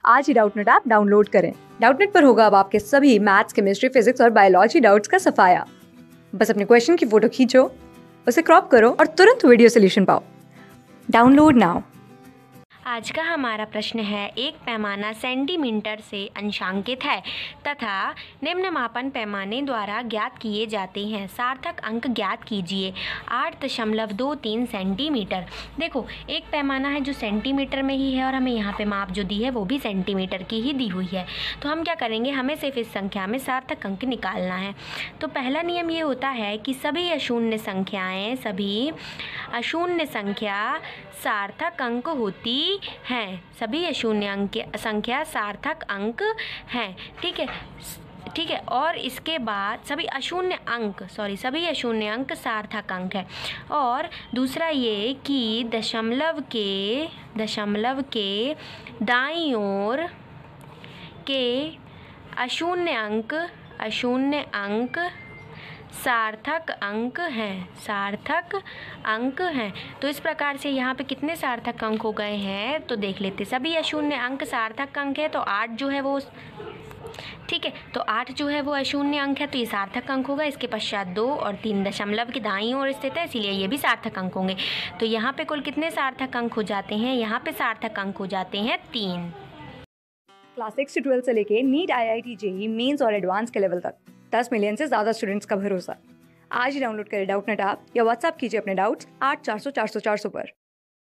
आज ही Doubtnut app download करें। डाउटनेट पर होगा अब आपके सभी मैथ्स, केमिस्ट्री, फिजिक्स और बायोलॉजी डाउट्स का सफाया। बस अपने क्वेश्चन की फोटो खींचो, उसे क्रॉप करो और तुरंत वीडियो सोल्यूशन पाओ। Download now. आज का हमारा प्रश्न है, एक पैमाना सेंटीमीटर से अंशांकित है तथा निम्न मापन पैमाने द्वारा ज्ञात किए जाते हैं। सार्थक अंक ज्ञात कीजिए। 8.23 सेंटीमीटर। देखो, एक पैमाना है जो सेंटीमीटर में ही है और हमें यहाँ पे माप जो दी है वो भी सेंटीमीटर की ही दी हुई है। तो हम क्या करेंगे, हमें सिर्फ इस संख्या में सार्थक अंक निकालना है। तो पहला नियम ये होता है कि सभी अशून्य संख्या सार्थक अंक होती हैं। सभी अशून्य संख्या सार्थक अंक हैं। ठीक है। और इसके बाद सभी अशून्य अंक सार्थक अंक है। और दूसरा ये कि दशमलव के दाईं ओर के अशून्य अंक सार्थक अंक हैं। तो इस प्रकार से यहाँ पे कितने सार्थक अंक हो गए हैं तो देख लेते। सभी अशून्य अंक सार्थक अंक है तो 8 जो है वो, ठीक है, तो 8 जो है वो अशून्य अंक है तो ये सार्थक अंक होगा। इसके पश्चात 2 और 3 दशमलव की दाईं ओर स्थित है, इसीलिए ये भी सार्थक अंक होंगे। तो यहाँ पे कुल कितने सार्थक अंक हो जाते हैं, यहाँ पे सार्थक अंक हो जाते हैं 3। क्लास 6 से 12 से लेके नीट, IIT, JEE मेंस और एडवांस के लेवल तक 10 मिलियन से ज्यादा स्टूडेंट्स का भरोसा। आज ही डाउनलोड करें डाउटनेट ऐप या व्हाट्सएप कीजिए अपने डाउट्स 8400 400 400 पर।